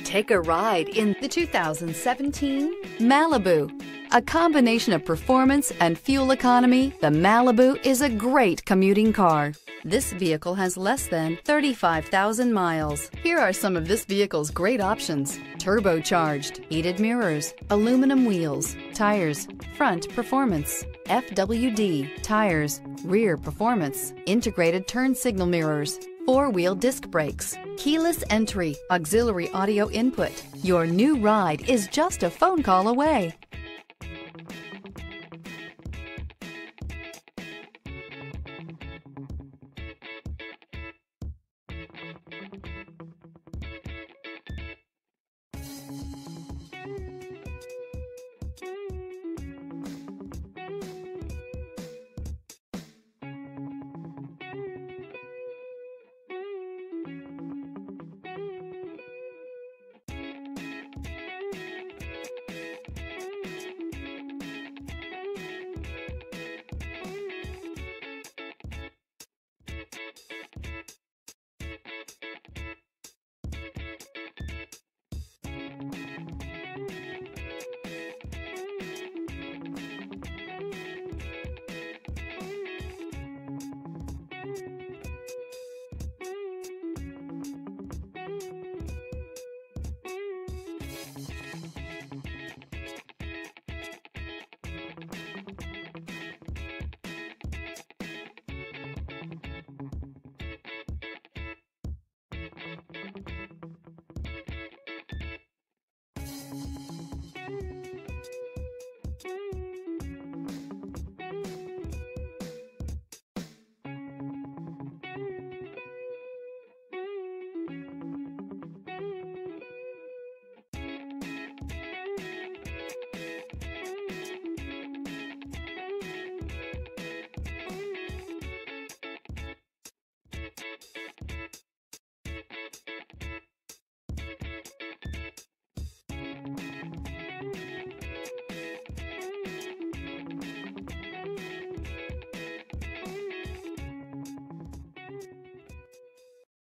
Take a ride in the 2017 Malibu. A combination of performance and fuel economy, the Malibu is a great commuting car. This vehicle has less than 35,000 miles. Here are some of this vehicle's great options: turbocharged, heated mirrors, aluminum wheels, tires, front performance, FWD, tires, rear performance, integrated turn signal mirrors, four-wheel disc brakes, keyless entry, auxiliary audio input. Your new ride is just a phone call away.